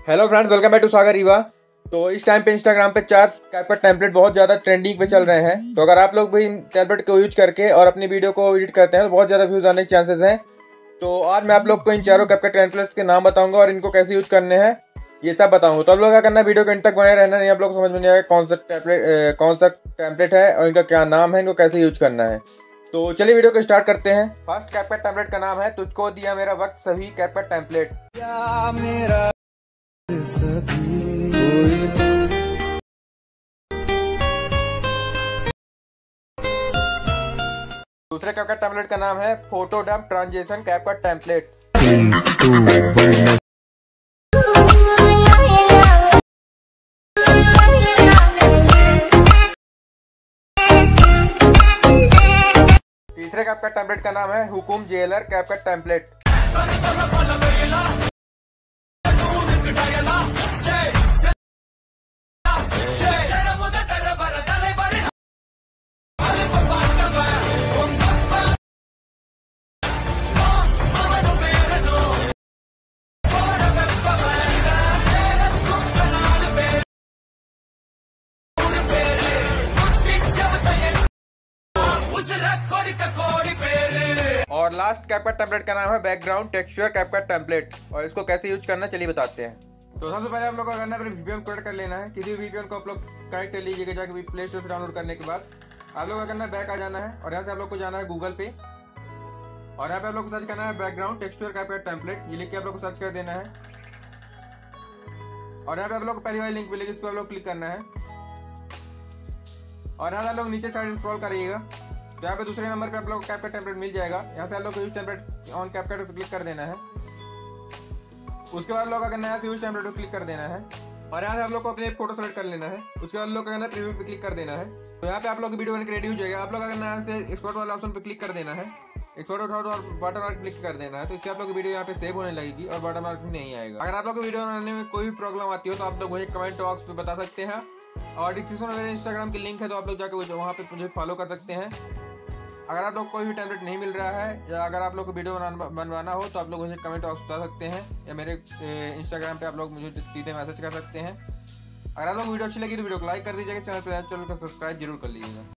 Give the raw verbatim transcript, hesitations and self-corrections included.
Hello friends, welcome back to Sagar Rewa. तो इस time पे इंस्टाग्राम पे चार कैपकट टेम्पलेट बहुत ज़्यादा ट्रेंडिंग पे चल रहे हैं। तो अगर आप लोग भी इन टेम्पलेट को यूज करके और अपनी वीडियो को एडिट करते हैं तो बहुत ज़्यादा व्यूज आने के चांसेस हैं। तो आज मैं आप लोग को इन चारों कैपकट टेम्पलेट्स के नाम बताऊंगा और इनको कैसे यूज करने हैं ये सब बताऊंगा। तो आप लोग क्या करना है, वीडियो को इन तक बने रहना, नहीं आप लोग को समझ में नहीं आएगा कौन सा टेम्पलेट कौन सा टेम्पलेट है और इनका क्या नाम है, इनको कैसे यूज करना है। तो चलिए वीडियो को स्टार्ट करते हैं। फर्स्ट कैपकट टेम्पलेट का नाम है तुझको दिया मेरा वक्त सभी कैपकट टेम्पलेट। दूसरे कैपकट टेम्पलेट का नाम है photo dump transition CapCut template. तीसरे कैपकट टेम्पलेट का नाम है हुकुम जेलर कैपकट टेम्पलेट। और लास्ट कैपकट टेम्पलेट का नाम है बैकग्राउंड टेक्सचर कैपकट टेम्पलेट। और इसको कैसे यूज करना चलिए बताते हैं। तो सबसे पहले आप लोग को करना है, अपने वीपीएन कनेक्ट कर लेना है। किसी भी वीपीएन को आप लोग कनेक्ट कर लीजिएगा जाके प्ले स्टोर से डाउनलोड करने के बाद आप लोग का करना है बैक आ जाना है और यहाँ से आप लोग को जाना है गूगल पे और यहाँ पे आप लोग को सर्च करना है बैकग्राउंड टेक्सचर कैपकट टेम्पलेट। ये लिख के आप लोग को सर्च कर देना है और यहाँ पे आप लोग को पहली वाली लिंक मिलेगी, इस पर आप लोग क्लिक करना है और यहाँ से आप लोग नीचे साइड स्क्रॉल करिएगा तो यहाँ पे दूसरे नंबर पे आप लोग को कैपकट टेम्पलेट मिल जाएगा। यहाँ से आप लोग को यूज टेम्पलेट ऑन कैपकट पे क्लिक कर देना है। उसके बाद लोग करना है यूज टेम्पलेट पे क्लिक कर देना है और यहाँ से आप लोग को अपने फोटो सेलेक्ट कर लेना है। उसके बाद लोग करना है प्रीव्यू पे क्लिक कर देना है। तो यहाँ पे आप लोग की वीडियो बनकर रेडी हो जाएगा। आप लोग करना है यहाँ से एक्सपोर्ट वाला ऑप्शन पे क्लिक कर देना है। एक्सपोर्ट उठाओ और वाटर मार्क क्लिक कर देना है। तो इससे आप लोग की वीडियो यहाँ पे सेव होने लगेगी और वाटर मार्क नहीं आएगा। अगर आप लोग को वीडियो बनाने में कोई भी प्रॉब्लम आती हो तो आप लोग मुझे कमेंट बॉक्स पे बता सकते हैं और डिस्क्रिप्शन में मेरे इंस्टाग्राम की लिंक है, तो आप लोग जाकर वहाँ पे मुझे फॉलो कर सकते हैं। अगर आप लोग कोई भी टेम्पलेट नहीं मिल रहा है या अगर आप लोग को वीडियो बनवाना हो तो आप लोग मुझे कमेंट बॉक्स बता सकते हैं या मेरे इंस्टाग्राम पे आप लोग मुझे सीधे मैसेज कर सकते हैं। अगर आप लोग वीडियो अच्छी लगी तो वीडियो को लाइक कर दीजिएगा, चैनल पर चैनल को सब्सक्राइब जरूर कर लीजिएगा।